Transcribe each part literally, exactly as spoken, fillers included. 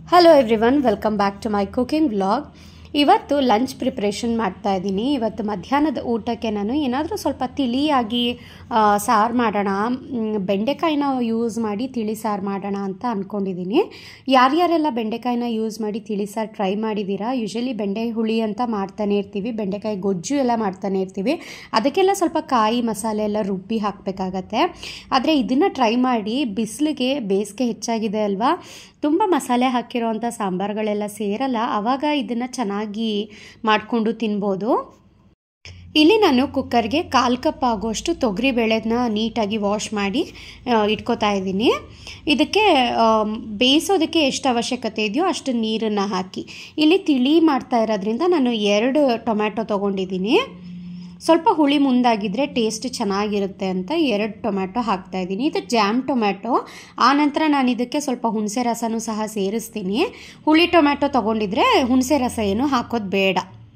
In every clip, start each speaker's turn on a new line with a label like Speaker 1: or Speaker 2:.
Speaker 1: Hello everyone, welcome back to my cooking vlog. ಇವತ್ತು lunch preparation ಮಾಡ್ತಾ ಇದ್ದೀನಿ. ಇವತ್ತು ಮಧ್ಯಾಹ್ನದ ಊಟಕ್ಕೆ ನಾನು ಏನಾದರೂ ಸ್ವಲ್ಪ ತಿಳಿಯಾಗಿ ಸಾರು ಮಾಡೋಣ, ಬೆಂಡೆಕಾಯಿನ ಯೂಸ್ ಮಾಡಿ ತಿಳಿ ಸಾರು ಮಾಡೋಣ ಅಂತ ಅಂದ್ಕೊಂಡಿದ್ದೀನಿ. ಯಾರ್ಯಾರೆಲ್ಲ ಬೆಂಡೆಕಾಯಿನ ಯೂಸ್ ಮಾಡಿ ತಿಳಿ ಸಾರು ಟ್ರೈ ಮಾಡಿದ್ದೀರಾ? ಯೂಶಲಿ ಬೆಂಡೆ ಹುಳಿ ಅಂತ ಮಾಡ್ತಾನೆ ಇರ್ತೀವಿ, ಬೆಂಡೆಕಾಯಿ ಗೊಜ್ಜು ಎಲ್ಲ ಮಾಡ್ತಾನೆ ಇರ್ತೀವಿ. ಅದಕ್ಕೆಲ್ಲ ಸ್ವಲ್ಪ ಕಾಯಿ ಮಸಾಲೆ ಎಲ್ಲ ರುಬ್ಬಿ ಹಾಕಬೇಕಾಗತ್ತೆ. ಆದರೆ ಇದನ್ನು ಟ್ರೈ ಮಾಡಿ, ಬಿಸಿಲಿಗೆ ಬೇಸಿಗೆ ಹೆಚ್ಚಾಗಿದೆ ಅಲ್ವಾ, ತುಂಬ ಮಸಾಲೆ ಹಾಕಿರೋವಂಥ ಸಾಂಬಾರುಗಳೆಲ್ಲ ಸೇರಲ್ಲ, ಆವಾಗ ಇದನ್ನು ಚೆನ್ನಾಗಿ ಮಾಡಿಕೊಂಡು ತಿನ್ಬೋದು. ಇಲ್ಲಿ ನಾನು ಕುಕ್ಕರ್ಗೆ ಕಾಲು ಕಪ್ ಆಗೋಷ್ಟು ತೊಗರಿಬೇಳೆನ ನೀಟಾಗಿ ವಾಶ್ ಮಾಡಿ ಇಟ್ಕೋತಾ ಇದ್ದೀನಿ. ಇದಕ್ಕೆ ಬೇಯಿಸೋದಕ್ಕೆ ಎಷ್ಟು ಅವಶ್ಯಕತೆ ಇದೆಯೋ ಅಷ್ಟು ನೀರನ್ನು ಹಾಕಿ, ಇಲ್ಲಿ ತಿಳಿ ಮಾಡ್ತಾ ಇರೋದ್ರಿಂದ ನಾನು ಎರಡು ಟೊಮ್ಯಾಟೊ ತೊಗೊಂಡಿದ್ದೀನಿ. ಸ್ವಲ್ಪ ಹುಳಿ ಮುಂದಾಗಿದ್ದರೆ ಟೇಸ್ಟ್ ಚೆನ್ನಾಗಿರುತ್ತೆ ಅಂತ ಎರಡು ಟೊಮ್ಯಾಟೊ ಹಾಕ್ತಾಯಿದ್ದೀನಿ. ಇದು ಜಾಮ್ ಟೊಮ್ಯಾಟೊ. ಆನಂತರ ನಾನು ಇದಕ್ಕೆ ಸ್ವಲ್ಪ ಹುಣಸೆ ರಸನೂ ಸಹ ಸೇರಿಸ್ತೀನಿ. ಹುಳಿ ಟೊಮ್ಯಾಟೊ ತೊಗೊಂಡಿದ್ರೆ ಹುಣಸೆ ರಸ ಏನು ಹಾಕೋದು ಬೇಡ.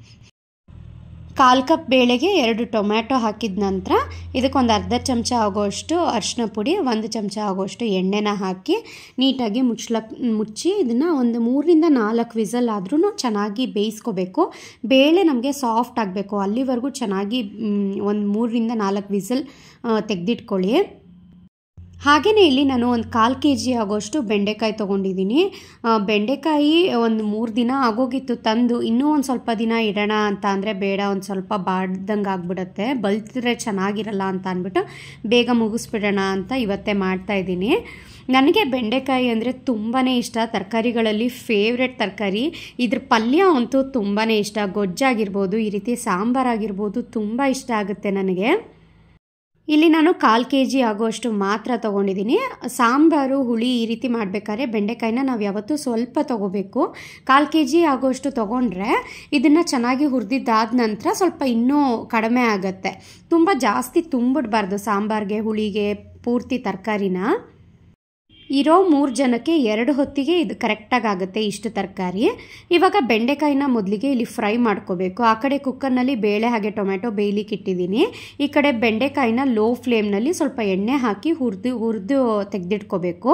Speaker 1: ಕಾಲು ಕಪ್ ಬೇಳೆಗೆ ಎರಡು ಟೊಮ್ಯಾಟೊ ಹಾಕಿದ ನಂತರ ಇದಕ್ಕೊಂದು ಅರ್ಧ ಚಮಚ ಆಗೋಷ್ಟು ಅರಿಶಿನ ಪುಡಿ, ಒಂದು ಚಮಚ ಆಗೋಷ್ಟು ಎಣ್ಣೆನ ಹಾಕಿ ನೀಟಾಗಿ ಮುಚ್ಚಲಕ್ ಮುಚ್ಚಿ ಇದನ್ನು ಒಂದು ಮೂರರಿಂದ ನಾಲ್ಕು ವಿಸಲ್ ಆದ್ರೂ ಚೆನ್ನಾಗಿ ಬೇಯಿಸ್ಕೋಬೇಕು. ಬೇಳೆ ನಮಗೆ ಸಾಫ್ಟ್ ಆಗಬೇಕು, ಅಲ್ಲಿವರೆಗೂ ಚೆನ್ನಾಗಿ ಒಂದು ಮೂರರಿಂದ ನಾಲ್ಕು ವಿಸಲ್ ತೆಗೆದಿಟ್ಕೊಳ್ಳಿ. ಹಾಗೆಯೇ ಇಲ್ಲಿ ನಾನು ಒಂದು ಕಾಲು ಕೆ ಜಿ ಆಗೋಷ್ಟು ಬೆಂಡೆಕಾಯಿ ತೊಗೊಂಡಿದ್ದೀನಿ. ಬೆಂಡೆಕಾಯಿ ಒಂದು ಮೂರು ದಿನ ಆಗೋಗಿತ್ತು ತಂದು, ಇನ್ನೂ ಒಂದು ಸ್ವಲ್ಪ ದಿನ ಇಡೋಣ ಅಂತ ಅಂದರೆ ಬೇಡ, ಒಂದು ಸ್ವಲ್ಪ ಬಾಡ್ದಂಗೆ ಆಗಿಬಿಡುತ್ತೆ, ಬಲ್ತಿದ್ರೆ ಚೆನ್ನಾಗಿರಲ್ಲ ಅಂತ ಅಂದ್ಬಿಟ್ಟು ಬೇಗ ಮುಗಿಸ್ಬಿಡೋಣ ಅಂತ ಇವತ್ತೇ ಮಾಡ್ತಾಯಿದ್ದೀನಿ. ನನಗೆ ಬೆಂಡೆಕಾಯಿ ಅಂದರೆ ತುಂಬಾ ಇಷ್ಟ, ತರಕಾರಿಗಳಲ್ಲಿ ಫೇವ್ರೆಟ್ ತರಕಾರಿ. ಇದ್ರ ಪಲ್ಯ ಅಂತೂ ತುಂಬಾ ಇಷ್ಟ, ಗೊಜ್ಜಾಗಿರ್ಬೋದು, ಈ ರೀತಿ ಸಾಂಬಾರಾಗಿರ್ಬೋದು, ತುಂಬ ಇಷ್ಟ ಆಗುತ್ತೆ ನನಗೆ. ಇಲ್ಲಿ ನಾನು ಕಾಲು ಕೆ ಜಿ ಆಗೋಷ್ಟು ಮಾತ್ರ ತೊಗೊಂಡಿದ್ದೀನಿ. ಸಾಂಬಾರು ಹುಳಿ ಈ ರೀತಿ ಮಾಡಬೇಕಾದ್ರೆ ಬೆಂಡೆಕಾಯಿನ ನಾವು ಯಾವತ್ತೂ ಸ್ವಲ್ಪ ತೊಗೋಬೇಕು. ಕಾಲು ಕೆ ಜಿ ಆಗೋಷ್ಟು ತೊಗೊಂಡ್ರೆ ಇದನ್ನು ಚೆನ್ನಾಗಿ ಹುರಿದಿದ್ದಾದ ನಂತರ ಸ್ವಲ್ಪ ಇನ್ನೂ ಕಡಿಮೆ ಆಗುತ್ತೆ. ತುಂಬ ಜಾಸ್ತಿ ತುಂಬಿಡಬಾರ್ದು ಸಾಂಬಾರಿಗೆ ಹುಳಿಗೆ ಪೂರ್ತಿ ತರಕಾರಿನ. ಇರೋ ಮೂರು ಜನಕ್ಕೆ ಎರಡು ಹೊತ್ತಿಗೆ ಇದು ಕರೆಕ್ಟಾಗಿ ಆಗುತ್ತೆ ಇಷ್ಟು ತರಕಾರಿ. ಇವಾಗ ಬೆಂಡೆಕಾಯಿನ ಮೊದಲಿಗೆ ಇಲ್ಲಿ ಫ್ರೈ ಮಾಡ್ಕೋಬೇಕು. ಆ ಕಡೆ ಕುಕ್ಕರ್ನಲ್ಲಿ ಬೇಳೆ ಹಾಗೆ ಟೊಮೆಟೊ ಬೇಯಲಿಕ್ಕೆ ಇಟ್ಟಿದ್ದೀನಿ. ಈ ಕಡೆ ಬೆಂಡೆಕಾಯಿನ ಲೋ ಫ್ಲೇಮ್ನಲ್ಲಿ ಸ್ವಲ್ಪ ಎಣ್ಣೆ ಹಾಕಿ ಹುರಿದು ಹುರಿದು ತೆಗೆದಿಟ್ಕೋಬೇಕು.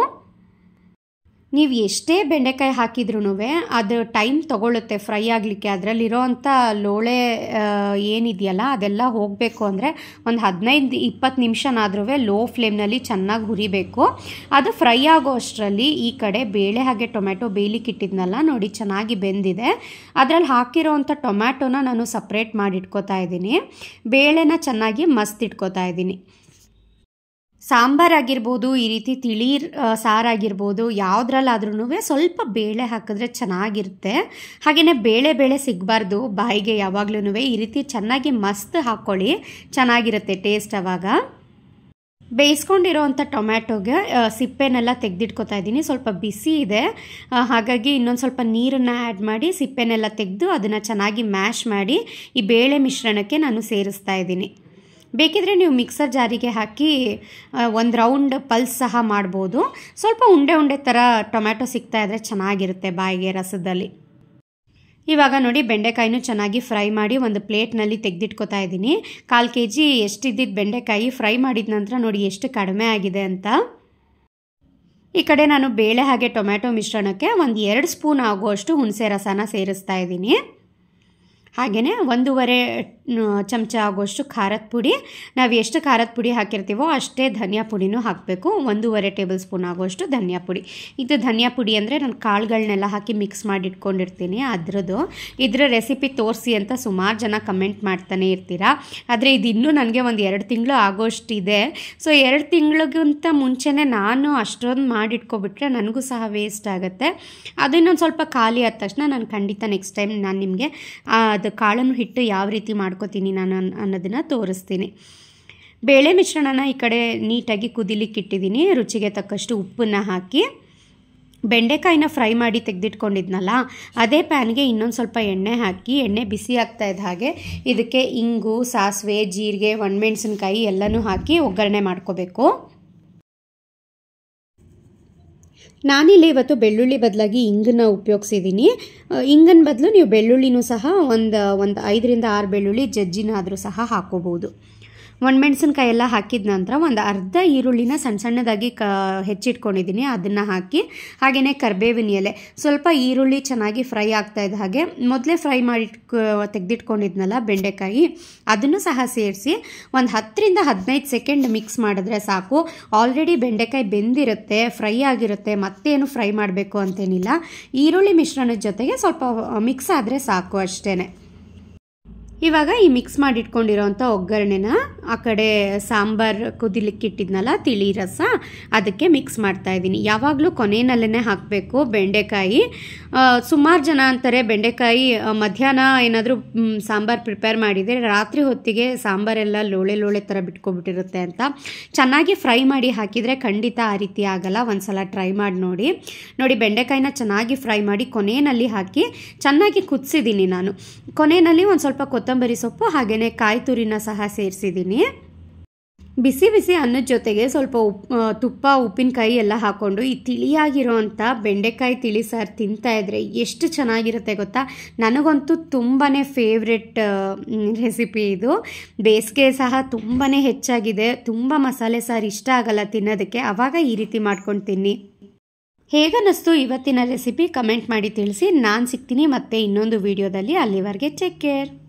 Speaker 1: ನೀವು ಎಷ್ಟೇ ಬೆಂಡೆಕಾಯಿ ಹಾಕಿದ್ರೂ ಅದು ಟೈಮ್ ತೊಗೊಳುತ್ತೆ ಫ್ರೈ ಆಗಲಿಕ್ಕೆ. ಅದರಲ್ಲಿರೋವಂಥ ಲೋಳೆ ಏನಿದೆಯಲ್ಲ ಅದೆಲ್ಲ ಹೋಗಬೇಕು ಅಂದರೆ ಒಂದು ಹದಿನೈದು ಇಪ್ಪತ್ತು ನಿಮಿಷನಾದ್ರೂ ಲೋ ಫ್ಲೇಮ್ನಲ್ಲಿ ಚೆನ್ನಾಗಿ ಹುರಿಬೇಕು. ಅದು ಫ್ರೈ ಆಗೋ ಅಷ್ಟರಲ್ಲಿ ಈ ಕಡೆ ಬೇಳೆ ಹಾಗೆ ಟೊಮೆಟೊ ಬೇಯಲಿಕ್ಕೆ ಇಟ್ಟಿದ್ನಲ್ಲ ನೋಡಿ, ಚೆನ್ನಾಗಿ ಬೆಂದಿದೆ. ಅದರಲ್ಲಿ ಹಾಕಿರೋವಂಥ ಟೊಮ್ಯಾಟೊನ ನಾನು ಸಪ್ರೇಟ್ ಮಾಡಿ ಇಟ್ಕೋತಾ ಇದ್ದೀನಿ. ಬೇಳೆನ ಚೆನ್ನಾಗಿ ಮಸ್ತ್ ಇಟ್ಕೋತಾ ಇದ್ದೀನಿ. ಸಾಂಬಾರಾಗಿರ್ಬೋದು, ಈ ರೀತಿ ತಿಳಿ ಸಾರಾಗಿರ್ಬೋದು, ಯಾವುದ್ರಲ್ಲಾದ್ರೂ ಸ್ವಲ್ಪ ಬೇಳೆ ಹಾಕಿದ್ರೆ ಚೆನ್ನಾಗಿರುತ್ತೆ. ಹಾಗೆಯೇ ಬೇಳೆ ಬೇಳೆ ಸಿಗಬಾರ್ದು ಬಾಯಿಗೆ ಯಾವಾಗ್ಲೂ. ಈ ರೀತಿ ಚೆನ್ನಾಗಿ ಮಸ್ತ್ ಹಾಕ್ಕೊಳ್ಳಿ, ಚೆನ್ನಾಗಿರುತ್ತೆ ಟೇಸ್ಟ್. ಆವಾಗ ಬೇಯಿಸ್ಕೊಂಡಿರೋವಂಥ ಟೊಮ್ಯಾಟೊಗೆ ಸಿಪ್ಪೆನೆಲ್ಲ ತೆಗೆದಿಟ್ಕೋತಾ ಇದ್ದೀನಿ. ಸ್ವಲ್ಪ ಬಿಸಿ ಇದೆ, ಹಾಗಾಗಿ ಇನ್ನೊಂದು ಸ್ವಲ್ಪ ನೀರನ್ನು ಆ್ಯಡ್ ಮಾಡಿ ಸಿಪ್ಪೆನೆಲ್ಲ ತೆಗೆದು ಅದನ್ನು ಚೆನ್ನಾಗಿ ಮ್ಯಾಶ್ ಮಾಡಿ ಈ ಬೇಳೆ ಮಿಶ್ರಣಕ್ಕೆ ನಾನು ಸೇರಿಸ್ತಾ ಇದ್ದೀನಿ. ಬೇಕಿದ್ರೆ ನೀವು ಮಿಕ್ಸರ್ ಜಾರಿಗೆ ಹಾಕಿ ಒಂದು ರೌಂಡ್ ಪಲ್ಸ್ ಸಹ ಮಾಡ್ಬೋದು. ಸ್ವಲ್ಪ ಉಂಡೆ ಉಂಡೆ ಥರ ಟೊಮ್ಯಾಟೊ ಸಿಗ್ತಾ ಇದ್ದರೆ ಚೆನ್ನಾಗಿರುತ್ತೆ ಬಾಯಿಗೆ ರಸದಲ್ಲಿ. ಇವಾಗ ನೋಡಿ ಬೆಂಡೆಕಾಯಿನೂ ಚೆನ್ನಾಗಿ ಫ್ರೈ ಮಾಡಿ ಒಂದು ಪ್ಲೇಟ್ನಲ್ಲಿ ತೆಗೆದಿಟ್ಕೋತಾ ಇದ್ದೀನಿ. ಕಾಲು ಕೆ ಜಿ ಎಷ್ಟಿದ್ದಿದ್ದು ಬೆಂಡೆಕಾಯಿ ಫ್ರೈ ಮಾಡಿದ ನಂತರ ನೋಡಿ ಎಷ್ಟು ಕಡಿಮೆ ಆಗಿದೆ ಅಂತ. ಈ ಕಡೆ ನಾನು ಬೇಳೆ ಹಾಗೆ ಟೊಮ್ಯಾಟೊ ಮಿಶ್ರಣಕ್ಕೆ ಒಂದು ಎರಡು ಸ್ಪೂನ್ ಆಗುವಷ್ಟು ಹುಣಸೆ ರಸನ ಸೇರಿಸ್ತಾ ಇದ್ದೀನಿ. ಹಾಗೆಯೇ ಒಂದೂವರೆ ಚಮಚ ಆಗೋಷ್ಟು ಖಾರದ ಪುಡಿ, ನಾವು ಎಷ್ಟು ಖಾರದ ಪುಡಿ ಹಾಕಿರ್ತೀವೋ ಅಷ್ಟೇ ಧನಿಯಾ ಪುಡಿನೂ ಹಾಕಬೇಕು. ಒಂದೂವರೆ ಟೇಬಲ್ ಸ್ಪೂನ್ ಆಗೋಷ್ಟು ಧನಿಯಾ ಪುಡಿ. ಇದು ಧನಿಯಾ ಪುಡಿ ಅಂದರೆ ನಾನು ಕಾಳುಗಳನ್ನೆಲ್ಲ ಹಾಕಿ ಮಿಕ್ಸ್ ಮಾಡಿ ಇಟ್ಕೊಂಡಿರ್ತೀನಿ ಅದರದ್ದು. ಇದರ ರೆಸಿಪಿ ತೋರಿಸಿ ಅಂತ ಸುಮಾರು ಜನ ಕಮೆಂಟ್ ಮಾಡ್ತಾನೆ ಇರ್ತೀರಾ. ಆದರೆ ಇದು ಇನ್ನೂ ನನಗೆ ಒಂದು ಎರಡು ತಿಂಗಳು ಆಗೋಷ್ಟಿದೆ. ಸೊ ಎರಡು ತಿಂಗಳಿಗಿಂತ ಮುಂಚೆನೇ ನಾನು ಅಷ್ಟೊಂದು ಮಾಡಿಟ್ಕೊಬಿಟ್ರೆ ನನಗೂ ಸಹ ವೇಸ್ಟ್ ಆಗುತ್ತೆ. ಅದು ಇನ್ನೊಂದು ಸ್ವಲ್ಪ ಖಾಲಿ ಆದ ತಕ್ಷಣ ನಾನು ಖಂಡಿತ ನೆಕ್ಸ್ಟ್ ಟೈಮ್ ನಾನು ನಿಮಗೆ ಅದು ಕಾಳನ್ನು ಹಿಟ್ಟು ಯಾವ ರೀತಿ ಮಾಡ್ಕೋತೀನಿ ನಾನು ಅನ್ನೋದನ್ನು ತೋರಿಸ್ತೀನಿ. ಬೇಳೆ ಮಿಶ್ರಣನ ಈ ಕಡೆ ನೀಟಾಗಿ ಕುದಿಲಿಕ್ಕೆ ಇಟ್ಟಿದ್ದೀನಿ. ರುಚಿಗೆ ತಕ್ಕಷ್ಟು ಉಪ್ಪನ್ನು ಹಾಕಿ ಬೆಂಡೆಕಾಯಿನ ಫ್ರೈ ಮಾಡಿ ತೆಗೆದಿಟ್ಕೊಂಡಿದ್ನಲ್ಲ ಅದೇ ಪ್ಯಾನ್ಗೆ ಇನ್ನೊಂದು ಸ್ವಲ್ಪ ಎಣ್ಣೆ ಹಾಕಿ, ಎಣ್ಣೆ ಬಿಸಿ ಆಗ್ತಾ ಇದ್ದ ಹಾಗೆ ಇದಕ್ಕೆ ಇಂಗು, ಸಾಸಿವೆ, ಜೀರಿಗೆ, ಒಣಮೆಣಸಿನ್ಕಾಯಿ ಎಲ್ಲನೂ ಹಾಕಿ ಒಗ್ಗರಣೆ ಮಾಡ್ಕೋಬೇಕು. ನಾನಿಲ್ಲಿ ಇವತ್ತು ಬೆಳ್ಳುಳ್ಳಿ ಬದಲಾಗಿ ಇಂಗನ್ನ ಉಪಯೋಗಿಸಿದ್ದೀನಿ. ಇಂಗನ ಬದಲು ನೀವು ಬೆಳ್ಳುಳ್ಳಿನೂ ಸಹ ಒಂದು ಒಂದು ಐದರಿಂದ ಆರು ಬೆಳ್ಳುಳ್ಳಿ ಜಜ್ಜಿನಾದರೂ ಸಹ ಹಾಕೋಬೋದು. ಒಣಮೆಣಸಿನ್ಕಾಯಿ ಎಲ್ಲ ಹಾಕಿದ ನಂತರ ಒಂದು ಅರ್ಧ ಈರುಳ್ಳಿನ ಸಣ್ಣ ಸಣ್ಣದಾಗಿ ಕ ಹೆಚ್ಚಿಟ್ಕೊಂಡಿದ್ದೀನಿ, ಅದನ್ನು ಹಾಕಿ ಹಾಗೆಯೇ ಕರಿಬೇವಿನ ಎಲೆ, ಸ್ವಲ್ಪ ಈರುಳ್ಳಿ ಚೆನ್ನಾಗಿ ಫ್ರೈ ಆಗ್ತಾ ಇದೆ ಹಾಗೆ ಮೊದಲೇ ಫ್ರೈ ಮಾಡಿ ತೆಗೆದಿಟ್ಕೊಂಡಿದ್ನಲ್ಲ ಬೆಂಡೆಕಾಯಿ, ಅದನ್ನು ಸಹ ಸೇರಿಸಿ ಒಂದು ಹತ್ತರಿಂದ ಹದಿನೈದು ಸೆಕೆಂಡ್ ಮಿಕ್ಸ್ ಮಾಡಿದ್ರೆ ಸಾಕು. ಆಲ್ರೆಡಿ ಬೆಂಡೆಕಾಯಿ ಬೆಂದಿರುತ್ತೆ, ಫ್ರೈ ಆಗಿರುತ್ತೆ, ಮತ್ತೇನು ಫ್ರೈ ಮಾಡಬೇಕು ಅಂತೇನಿಲ್ಲ. ಈರುಳ್ಳಿ ಮಿಶ್ರಣದ ಜೊತೆಗೆ ಸ್ವಲ್ಪ ಮಿಕ್ಸ್ ಆದರೆ ಸಾಕು ಅಷ್ಟೇ. ಇವಾಗ ಈ ಮಿಕ್ಸ್ ಮಾಡಿಟ್ಕೊಂಡಿರೋಂಥ ಒಗ್ಗರಣೆನ ಆ ಕಡೆ ಸಾಂಬಾರು ಕುದಿಲಿಕ್ಕೆ ಇಟ್ಟಿದ್ನಲ್ಲ ತಿಳಿ ರಸ, ಅದಕ್ಕೆ ಮಿಕ್ಸ್ ಮಾಡ್ತಾ ಇದ್ದೀನಿ. ಯಾವಾಗಲೂ ಕೊನೆಯಲ್ಲೇ ಹಾಕಬೇಕು ಬೆಂಡೆಕಾಯಿ. ಸುಮಾರು ಜನ ಅಂತಾರೆ ಬೆಂಡೆಕಾಯಿ ಮಧ್ಯಾಹ್ನ ಏನಾದರೂ ಸಾಂಬಾರು ಪ್ರಿಪೇರ್ ಮಾಡಿದರೆ ರಾತ್ರಿ ಹೊತ್ತಿಗೆ ಸಾಂಬಾರೆಲ್ಲ ಲೋಳೆ ಲೋಳೆ ಥರ ಬಿಟ್ಕೊಬಿಟ್ಟಿರುತ್ತೆ ಅಂತ. ಚೆನ್ನಾಗಿ ಫ್ರೈ ಮಾಡಿ ಹಾಕಿದರೆ ಖಂಡಿತ ಆ ರೀತಿ ಆಗಲ್ಲ. ಒಂದು ಸಲ ಟ್ರೈ ಮಾಡಿ ನೋಡಿ. ನೋಡಿ ಬೆಂಡೆಕಾಯಿನ ಚೆನ್ನಾಗಿ ಫ್ರೈ ಮಾಡಿ ಕೊನೆಯಲ್ಲಿ ಹಾಕಿ ಚೆನ್ನಾಗಿ ಕುದಿಸಿದ್ದೀನಿ ನಾನು. ಕೊನೆಯಲ್ಲಿ ಒಂದು ಸ್ವಲ್ಪ ಕೊತ್ತಂಬರಿ ಸೊಪ್ಪು ಹಾಗೆಯೇ ಕಾಯಿ ತುರಿನ ಸಹ ಸೇರಿಸಿದ್ದೀನಿ. ಬಿಸಿ ಬಿಸಿ ಅನ್ನದ ಜೊತೆಗೆ ಸ್ವಲ್ಪ ಉಪ್ಪು ತುಪ್ಪ ಉಪ್ಪಿನಕಾಯಿ ಎಲ್ಲ ಹಾಕ್ಕೊಂಡು ಈ ತಿಳಿಯಾಗಿರೋವಂಥ ಬೆಂಡೆಕಾಯಿ ತಿಳಿ ಸಾರು ತಿಂತಾಯಿದ್ರೆ ಎಷ್ಟು ಚೆನ್ನಾಗಿರುತ್ತೆ ಗೊತ್ತಾ. ನನಗಂತೂ ತುಂಬಾ ಫೇವ್ರೆಟ್ ರೆಸಿಪಿ ಇದು. ಬೇಸಿಗೆ ಸಹ ತುಂಬಾ ಹೆಚ್ಚಾಗಿದೆ, ತುಂಬ ಮಸಾಲೆ ಸಾರು ಇಷ್ಟ ಆಗಲ್ಲ ತಿನ್ನೋದಕ್ಕೆ, ಆವಾಗ ಈ ರೀತಿ ಮಾಡ್ಕೊಂಡು ತಿನ್ನಿ. ಹೇಗನ್ನಿಸ್ತು ಇವತ್ತಿನ ರೆಸಿಪಿ ಕಮೆಂಟ್ ಮಾಡಿ ತಿಳಿಸಿ. ನಾನು ಸಿಗ್ತೀನಿ ಮತ್ತೆ ಇನ್ನೊಂದು ವಿಡಿಯೋದಲ್ಲಿ. ಅಲ್ಲಿವರೆಗೆ ಟೇಕ್ ಕೇರ್.